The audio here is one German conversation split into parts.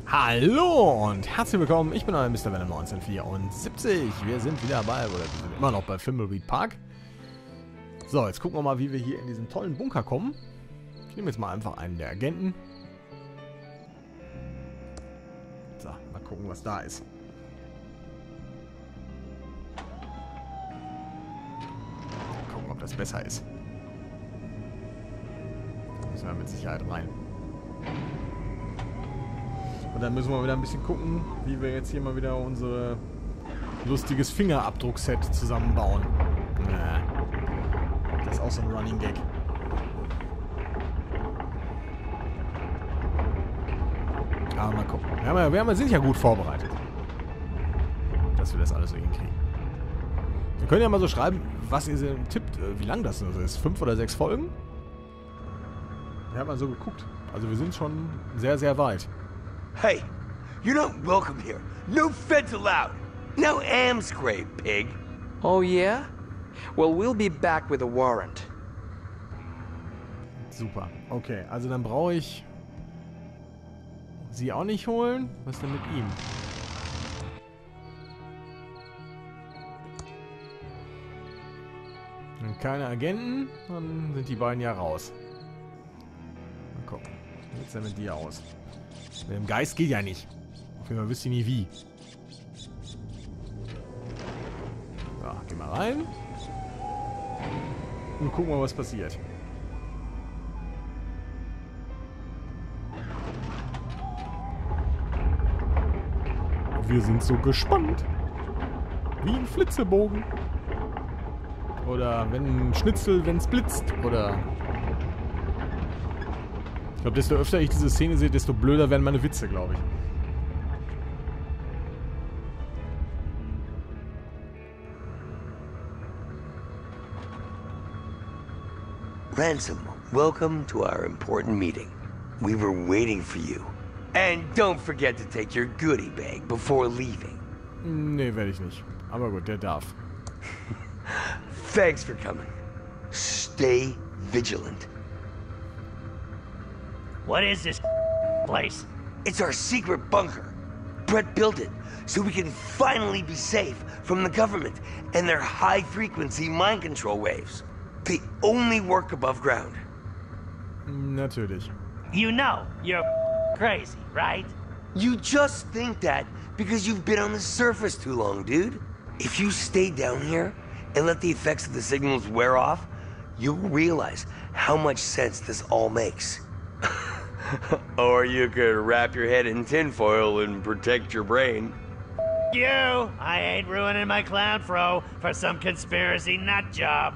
Hallo und herzlich willkommen, ich bin euer Mr. Venom 1974. Wir sind wieder bei, oder wir sind immer noch bei Thimbleweed Park. So, jetzt gucken wir mal, wie wir hier in diesen tollen Bunker kommen. Ich nehme jetzt mal einfach einen der Agenten. So, mal gucken, was da ist. Mal gucken, ob das besser ist. Da müssen wir mit Sicherheit rein. Und dann müssen wir wieder ein bisschen gucken, wie wir jetzt hier mal wieder unser lustiges Fingerabdruckset zusammenbauen. Das ist auch so ein Running Gag. Aber mal gucken. Wir sind ja gut vorbereitet. Dass wir das alles so hinkriegen. Wir können ja mal so schreiben, was ihr tippt, wie lang das ist. 5 oder 6 Folgen? Wir haben mal so geguckt. Also wir sind schon sehr, sehr weit. Hey, you're not welcome here. No feds allowed. No Amscrape, pig. Oh yeah? Well, we'll be back with a warrant. Super. Okay, also dann brauche ich sie auch nicht holen. Was ist denn mit ihm? Und keine Agenten, dann sind die beiden ja raus. Mal gucken. Wie sieht es denn mit dir aus? Mit dem Geist geht ja nicht. Auf jeden Fall wüsste ich nie wie. So, geh mal rein. Und gucken mal, was passiert. Wir sind so gespannt. Wie ein Flitzebogen. Oder wenn ein Schnitzel, wenn es blitzt. Oder... Ich glaube, desto öfter ich diese Szene sehe, desto blöder werden meine Witze, glaube ich. Ransom, welcome to our important meeting. We were waiting for you. And don't forget to take your goodie bag before leaving. Nee, werde ich nicht. Aber gut, der darf. Thanks for coming. Stay vigilant. What is this place? It's our secret bunker. Brett built it so we can finally be safe from the government and their high-frequency mind control waves. They only work above ground. Natürlich. You know you're crazy, right? You just think that because you've been on the surface too long, dude. If you stay down here and let the effects of the signals wear off, you'll realize how much sense this all makes. Or you could wrap your head in tinfoil and protect your brain. You! I ain't ruining my clown fro for some conspiracy nut job.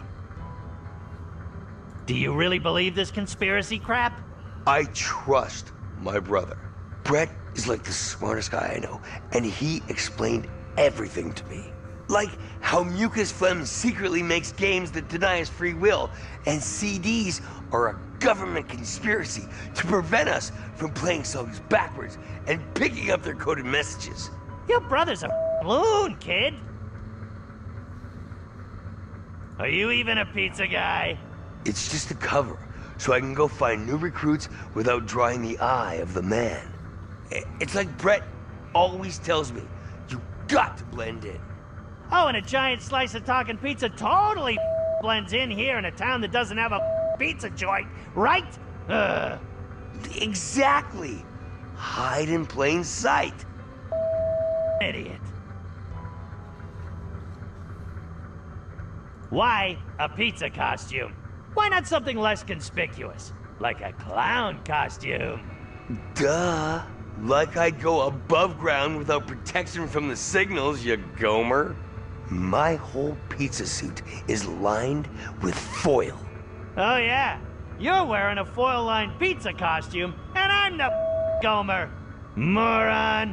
Do you really believe this conspiracy crap? I trust my brother. Brett is like the smartest guy I know, and he explained everything to me. Like how Mucus Phlegm secretly makes games that deny us free will, and CDs are a government conspiracy to prevent us from playing songs backwards and picking up their coded messages. Your brother's a loon, kid. Are you even a pizza guy? It's just a cover, so I can go find new recruits without drawing the eye of the man. It's like Brett always tells me, you got to blend in. Oh, and a giant slice of talking pizza totally blends in here in a town that doesn't have a pizza joint, right? Exactly. Hide in plain sight. Idiot. Why a pizza costume? Why not something less conspicuous? Like a clown costume? Duh. Like I'd go above ground without protection from the signals, you gomer. My whole pizza suit is lined with foil. Oh yeah, you're wearing a foil-lined pizza costume, and I'm the gomer. Moron.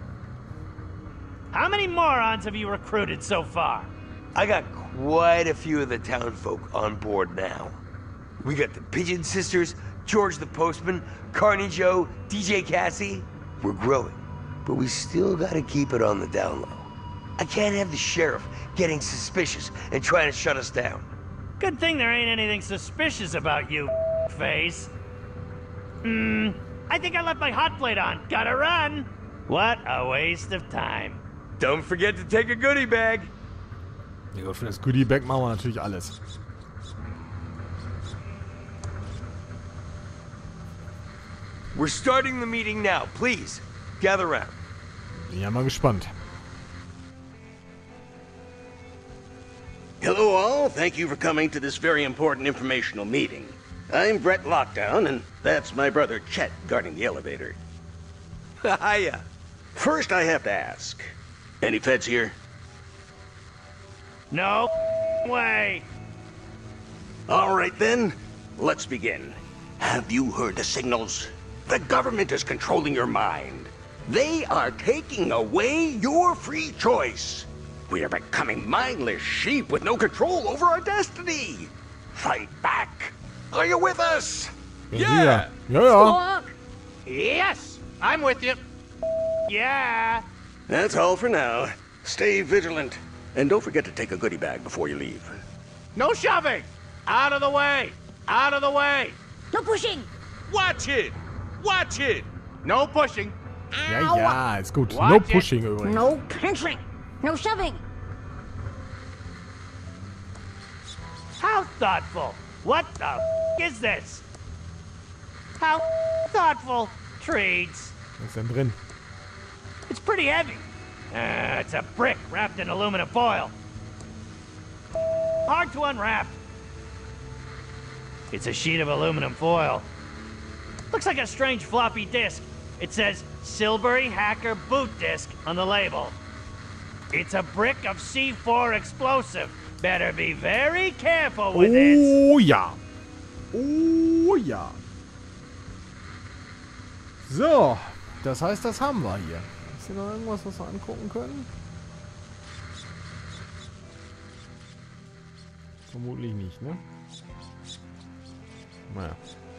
How many morons have you recruited so far? I got quite a few of the townfolk on board now. We got the Pigeon Sisters, George the Postman, Carney Joe, DJ Cassie. We're growing, but we still gotta keep it on the down low. I can't have the sheriff getting suspicious and trying to shut us down. Good thing there ain't anything suspicious about you, face. I think I left my hot plate on. Gotta run. What a waste of time. Don't forget to take a goodie bag. Ja gut, für das Goodie Bag machen wir natürlich alles. We're starting the meeting now. Please, gather round. Bin ja mal gespannt. Hello all, thank you for coming to this very important informational meeting. I'm Brett Lockdown, and that's my brother Chet guarding the elevator. Hiya. First I have to ask, any feds here? No way. All right then, let's begin. Have you heard the signals? The government is controlling your mind. They are taking away your free choice. We are becoming mindless sheep with no control over our destiny. Fight back. Are you with us? Ja. Ja. Yes, I'm with you. Yeah. That's all for now. Stay vigilant. And don't forget to take a goodie bag before you leave. No shoving. Out of the way. Out of the way. No pushing! Watch it. Watch it. No pushing. Ja, ja, ist gut. Watch No it. pushing übrigens. No pinching! No shoving! How thoughtful. What the is this? How thoughtful. Treats. Was ist denn drin? It's pretty heavy. It's a brick wrapped in aluminum foil. Hard to unwrap. It's a sheet of aluminum foil. Looks like a strange floppy disk. It says Silbury Hacker Boot Disc on the label. It's a brick of C4 explosive. Better be very careful with it. Oh ja. Oh ja. So, das heißt, das haben wir hier. Ist hier noch irgendwas, was wir angucken können? Vermutlich nicht, ne? Naja.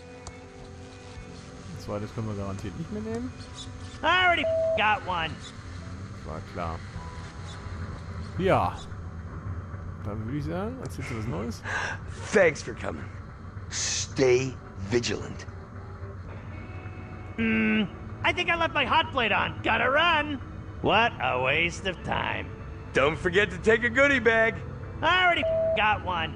Das zweite können wir garantiert nicht mehr nehmen. I already got one. War klar. Ja. Dann würde ich sagen, erzählst du was Neues? Thanks for coming. Stay vigilant. I think I left my hot plate on. Gotta run. What a waste of time. Don't forget to take a goodie bag. I already got one.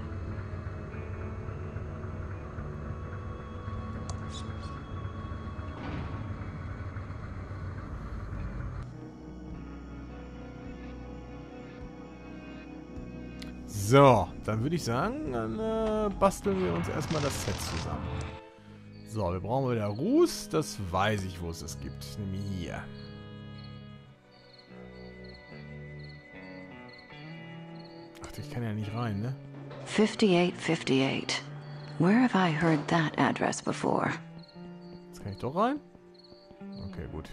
So, dann würde ich sagen, dann basteln wir uns erstmal das Set zusammen. So, wir brauchen wieder Ruß. Das weiß ich, wo es das gibt. Nämlich hier. Ach, ich kann ja nicht rein, ne? 5858. Where have I heard that address before? Jetzt kann ich doch rein? Okay, gut.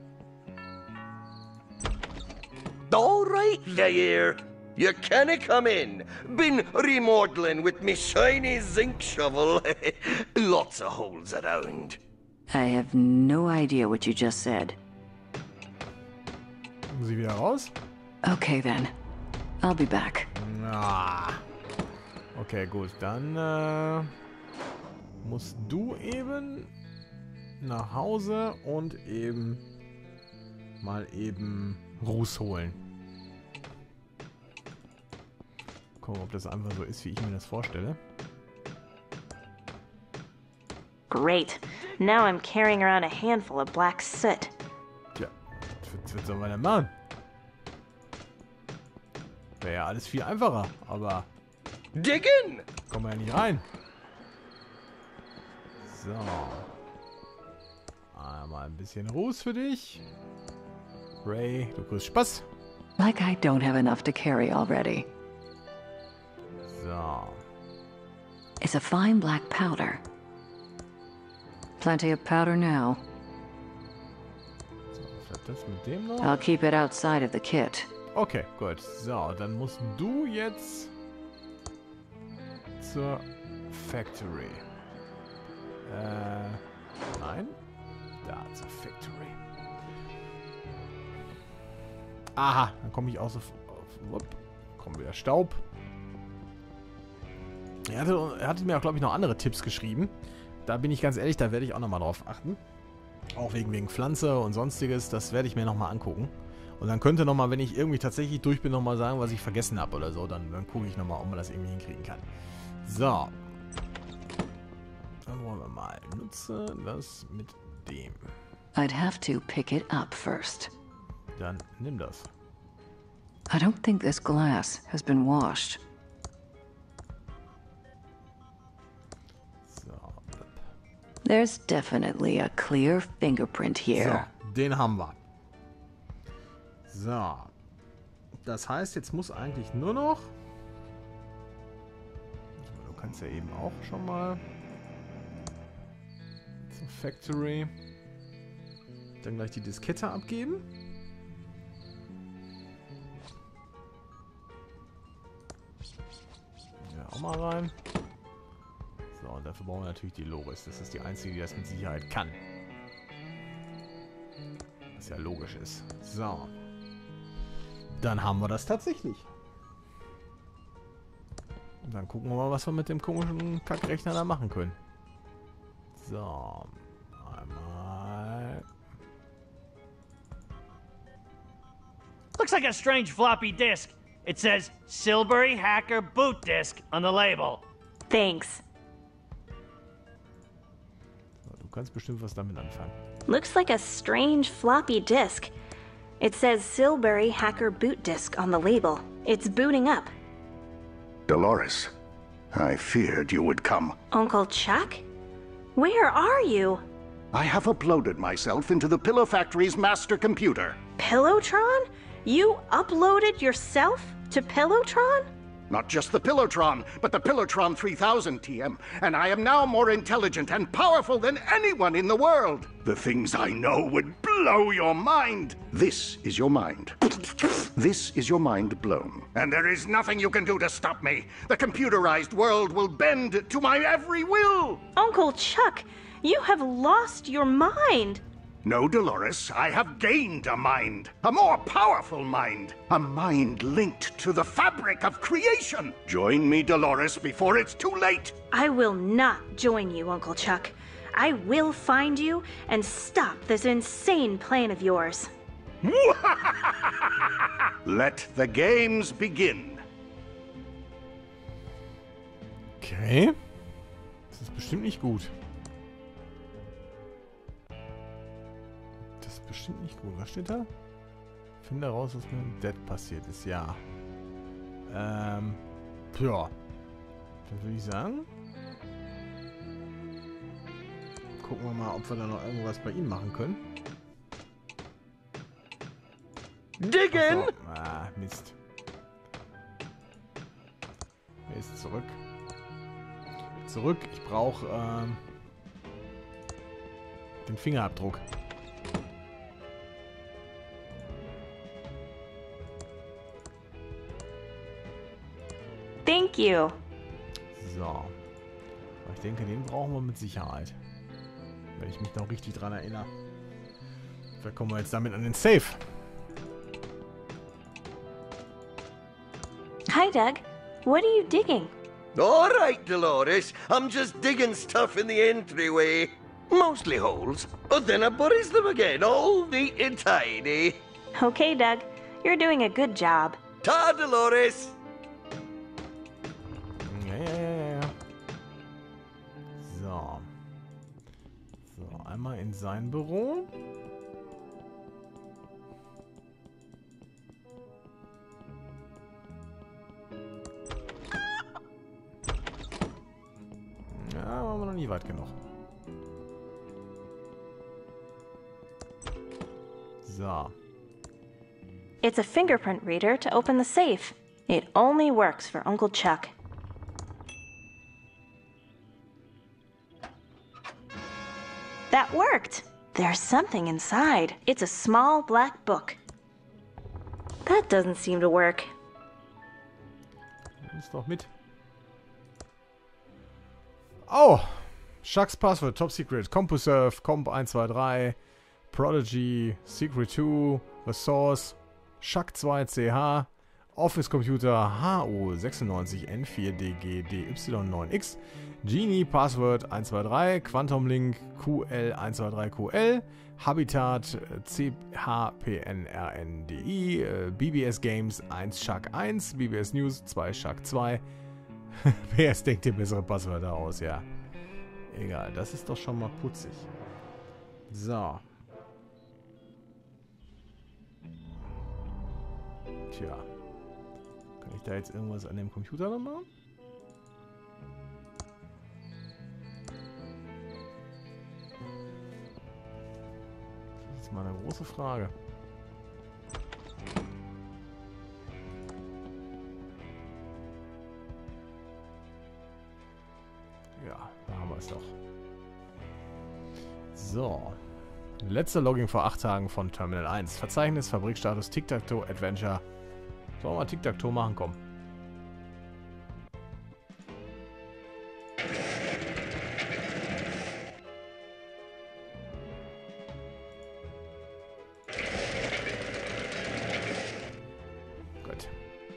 All right, there. You canna come in. Been remodeling with me shiny zinc shovel. Lots of holes around. I have no idea what you just said. Muss ich wieder raus? Okay then. I'll be back. Ah. Okay, gut. Dann musst du eben nach Hause und eben mal eben Ruß holen. Gucken, ob das einfach so ist, wie ich mir das vorstelle. Great. Now I'm carrying around a handful of black soot. Tja, was sollen wir denn machen? Wäre ja alles viel einfacher, aber Dig in! kommen wir ja nicht rein. So. Einmal ein bisschen Ruß für dich. Ray, du kriegst Spaß. Like I don't have enough to carry already. So. It's a fine black powder. Plenty of powder now. So, was hat das mit dem noch? I'll keep it outside of the kit. Okay, gut. So, dann musst du jetzt zur Factory. Nein. Da, zur Factory. Aha, dann komme ich auch so... Kommt wieder Staub. Er hatte mir auch, glaube ich, noch andere Tipps geschrieben. Da bin ich ganz ehrlich, da werde ich auch nochmal drauf achten. Auch wegen Pflanze und sonstiges. Das werde ich mir nochmal angucken. Und dann könnte nochmal, wenn ich irgendwie tatsächlich durch bin, nochmal sagen, was ich vergessen habe oder so. Dann gucke ich nochmal, ob man das irgendwie hinkriegen kann. So. Dann wollen wir mal. Nutze das mit dem. I'd have to pick it up first. Dann nimm das. I don't think this glass has been washed. So. There's definitely a clear fingerprint here. So, den haben wir. So. Das heißt, jetzt muss eigentlich nur noch... Du kannst ja eben auch schon mal... Zur Factory. Dann gleich die Diskette abgeben. Ja, auch mal rein. So, und dafür brauchen wir natürlich die Loris. Das ist die einzige, die das mit Sicherheit kann. Was ja logisch ist. So. Dann haben wir das tatsächlich. Und dann gucken wir mal, was wir mit dem komischen Kackrechner da machen können. So. Einmal. Looks like a strange floppy disk. It says Silbury Hacker Boot Disk on the label. Thanks. So, du kannst bestimmt was damit anfangen. Looks like a strange floppy disk. It says Silbury Hacker Boot Disk on the label. It's booting up. Dolores, I feared you would come. Uncle Chuck? Where are you? I have uploaded myself into the Pillow Factory's master computer. Pillowtron? You uploaded yourself to Pillowtron? Not just the Pillowtron, but the Pillowtron 3000, TM. And I am now more intelligent and powerful than anyone in the world. The things I know would blow your mind. This is your mind. This is your mind blown. And there is nothing you can do to stop me. The computerized world will bend to my every will. Uncle Chuck, you have lost your mind. No, Dolores, I have gained a mind. A more powerful mind. A mind linked to the fabric of creation. Join me, Dolores, before it's too late. I will not join you, Uncle Chuck. I will find you and stop this insane plan of yours. Let the games begin. Okay. Das ist bestimmt nicht gut. Das ist bestimmt nicht gut. Was steht da? Finde heraus, was mit Dead passiert ist. Ja. Ja. Dann würde ich sagen... Gucken wir mal, ob wir da noch irgendwas bei ihm machen können. Diggin'! So. Ah, Mist. Er ist zurück. Zurück. Ich brauche den Fingerabdruck. Thank you. So. Aber ich denke, den brauchen wir mit Sicherheit. Wenn ich mich noch richtig dran erinnere. Vielleicht kommen wir jetzt damit an den Safe. Hi, Doug. What are you digging? All right, Dolores. I'm just digging stuff in the entryway. Mostly holes. But then I buries them again, all neat and tidy. Okay, Doug. You're doing a good job. Ta, Dolores! Ja. So. So, einmal in sein Büro. Ja, waren wir noch nie weit genug. So. It's a fingerprint reader to open the safe. It only works for Uncle Chuck. That worked! There's something inside. It's a small black book. That doesn't seem to work. Ist doch mit. Oh! Chuck's Password, Top Secret, CompuServe, Comp123, Prodigy, Secret 2, The Source, Chuck2CH. Office Computer HO96N4DGDY9X, Genie Password 123, Quantum Link QL123QL, Habitat CHPNRNDI, BBS Games 1 Shark 1, BBS News 2 Shark 2. PS denkt dir bessere Passwörter aus, ja. Egal, das ist doch schon mal putzig. So. Tja. Kann ich da jetzt irgendwas an dem Computer noch machen? Das ist mal eine große Frage. Ja, da haben wir es doch. So. Letzter Logging vor 8 Tagen von Terminal 1. Verzeichnis, Fabrikstatus, Tic-Tac-Toe, Adventure. Sollen wir mal Tic-Tac-Toe machen? Komm. Gut.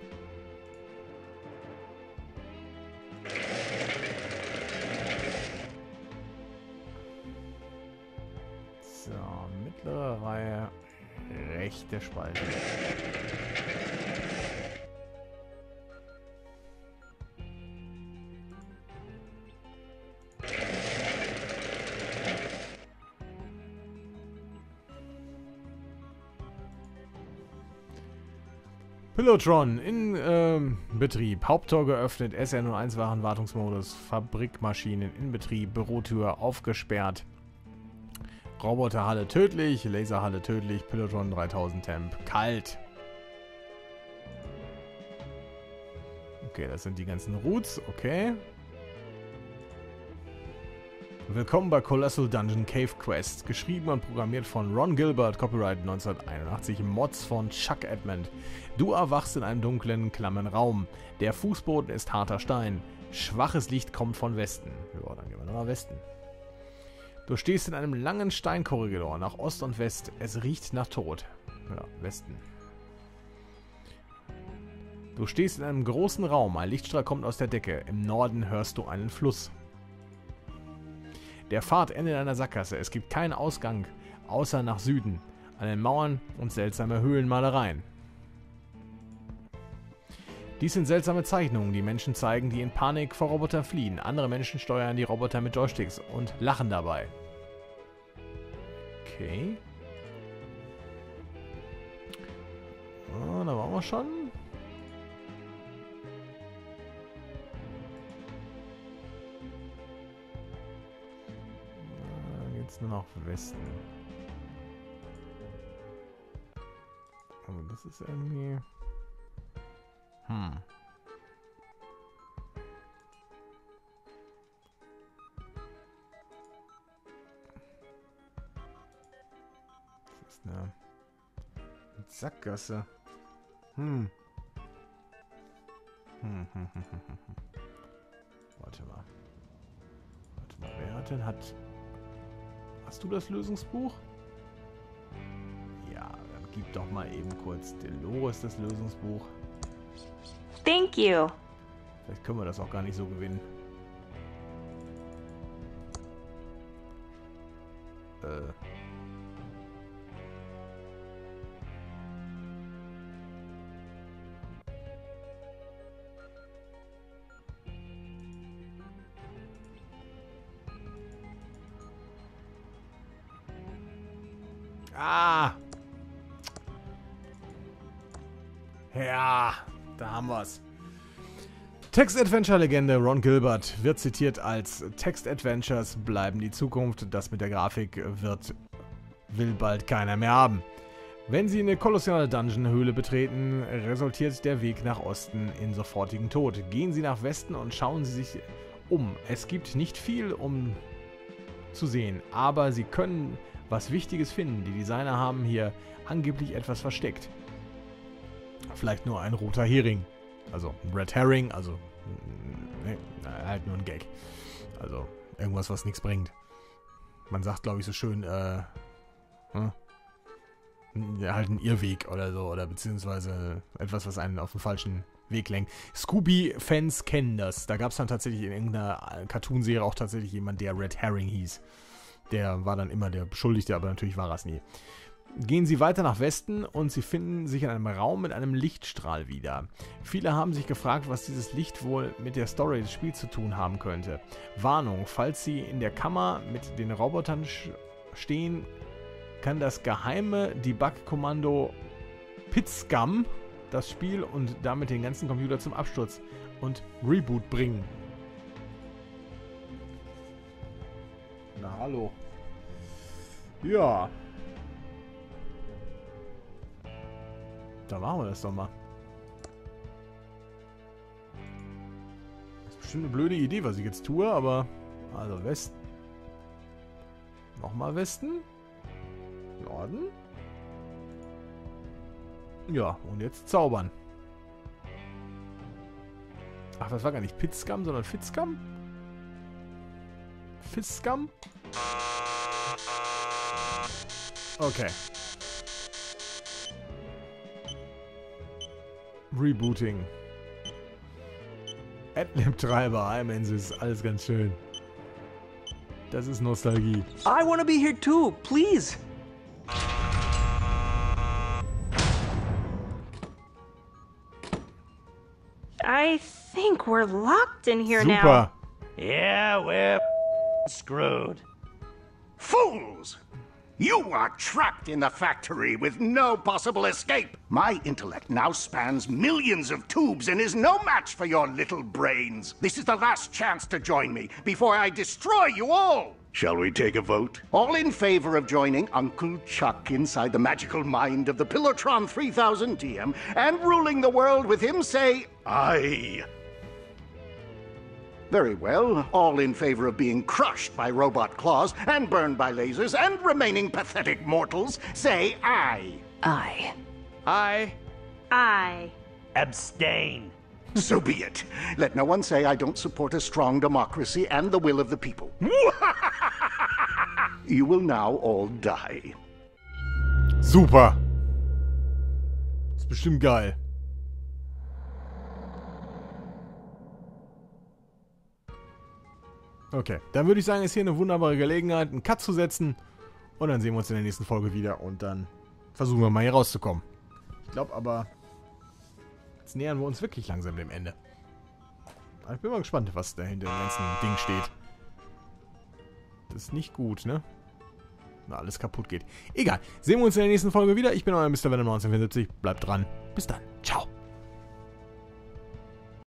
So, mittlere Reihe, rechte Spalte. Pillotron in Betrieb. Haupttor geöffnet. SR01 Warenwartungsmodus. Fabrikmaschinen in Betrieb. Bürotür aufgesperrt. Roboterhalle tödlich. Laserhalle tödlich. Pillotron 3000 Temp. Kalt. Okay, das sind die ganzen Routes. Okay. Willkommen bei Colossal Dungeon Cave Quest. Geschrieben und programmiert von Ron Gilbert, Copyright 1981, Mods von Chuck Edmund. Du erwachst in einem dunklen, klammen Raum. Der Fußboden ist harter Stein. Schwaches Licht kommt von Westen. Ja, dann gehen wir nochmal Westen. Du stehst in einem langen Steinkorridor nach Ost und West. Es riecht nach Tod. Ja, Westen. Du stehst in einem großen Raum. Ein Lichtstrahl kommt aus der Decke. Im Norden hörst du einen Fluss. Der Pfad endet in einer Sackgasse. Es gibt keinen Ausgang, außer nach Süden. An den Mauern und seltsame Höhlenmalereien. Dies sind seltsame Zeichnungen, die Menschen zeigen, die in Panik vor Robotern fliehen. Andere Menschen steuern die Roboter mit Joysticks und lachen dabei. Okay. Oh, da waren wir schon. Nur noch Westen. Aber das ist irgendwie... Das ist eine Sackgasse. Warte mal. Wer hat denn Hast du das Lösungsbuch? Ja, dann gib doch mal eben kurz Dolores das Lösungsbuch. Thank you. Vielleicht können wir das auch gar nicht so gewinnen. Ah! Ja, da haben wir's. Text-Adventure-Legende Ron Gilbert wird zitiert als Text-Adventures bleiben die Zukunft. Das mit der Grafik will bald keiner mehr haben. Wenn Sie eine kolossale Dungeon-Höhle betreten, resultiert der Weg nach Osten in sofortigen Tod. Gehen Sie nach Westen und schauen Sie sich um. Es gibt nicht viel, um zu sehen, aber Sie können was Wichtiges finden. Die Designer haben hier angeblich etwas versteckt. Vielleicht nur ein roter Hering. Also ein Red Herring, also ne, halt nur ein Gag. Also irgendwas, was nichts bringt. Man sagt, glaube ich, so schön, ja, halt ein Irrweg oder so. Oder beziehungsweise etwas, was einen auf den falschen Weg lenkt. Scooby-Fans kennen das. Da gab es dann tatsächlich in irgendeiner Cartoonserie auch tatsächlich jemand, der Red Herring hieß. Der war dann immer der Beschuldigte, aber natürlich war er es nie. Gehen Sie weiter nach Westen und Sie finden sich in einem Raum mit einem Lichtstrahl wieder. Viele haben sich gefragt, was dieses Licht wohl mit der Story des Spiels zu tun haben könnte. Warnung, falls Sie in der Kammer mit den Robotern stehen, kann das geheime Debug-Kommando Pitscum das Spiel und damit den ganzen Computer zum Absturz und Reboot bringen. Na hallo. Ja. Da machen wir das doch mal. Das ist bestimmt eine blöde Idee, was ich jetzt tue, aber... Also Westen. Nochmal Westen. Norden. Ja, und jetzt zaubern. Ach, das war gar nicht Pitscum, sondern Fitzcum? Fitzcum? Okay. Rebooting. Adlib-Treiber, Imensis, alles ganz schön. Das ist Nostalgie. I want to be here too, please. I think we're locked in here now. Super. Yeah, we're screwed. Fools! You are trapped in the factory with no possible escape. My intellect now spans millions of tubes and is no match for your little brains. This is the last chance to join me before I destroy you all. Shall we take a vote? All in favor of joining Uncle Chuck inside the magical mind of the Pilotron 3000 TM and ruling the world with him, say aye. Very well. All in favor of being crushed by robot claws and burned by lasers and remaining pathetic mortals, say aye. Aye. Aye. I. Abstain. So be it. Let no one say I don't support a strong democracy and the will of the people. You will now all die. Super. Ist bestimmt geil. Okay, dann würde ich sagen, ist hier eine wunderbare Gelegenheit, einen Cut zu setzen. Und dann sehen wir uns in der nächsten Folge wieder. Und dann versuchen wir mal hier rauszukommen. Ich glaube aber, jetzt nähern wir uns wirklich langsam dem Ende. Aber ich bin mal gespannt, was da hinter dem ganzen Ding steht. Das ist nicht gut, ne? Na, alles kaputt geht. Egal, sehen wir uns in der nächsten Folge wieder. Ich bin euer Mr. Venom 1974. Bleibt dran. Bis dann. Ciao.